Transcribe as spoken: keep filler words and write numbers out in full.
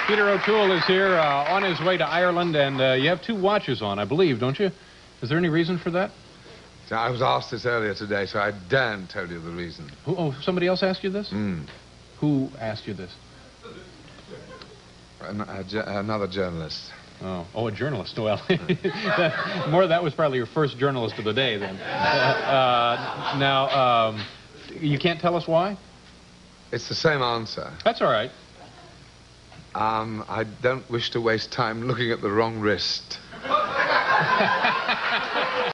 Peter O'Toole is here uh, on his way to Ireland, and uh, you have two watches on, I believe, don't you? Is there any reason for that? I was asked this earlier today, so I daren't tell you the reason. Who, oh, somebody else asked you this? Mm. Who asked you this? An, a, another journalist. Oh, oh, a journalist. Well, that, more that was probably your first journalist of the day, then. Uh, uh, now, um, you can't tell us why? It's the same answer. That's all right. Um, I don't wish to waste time looking at the wrong wrist.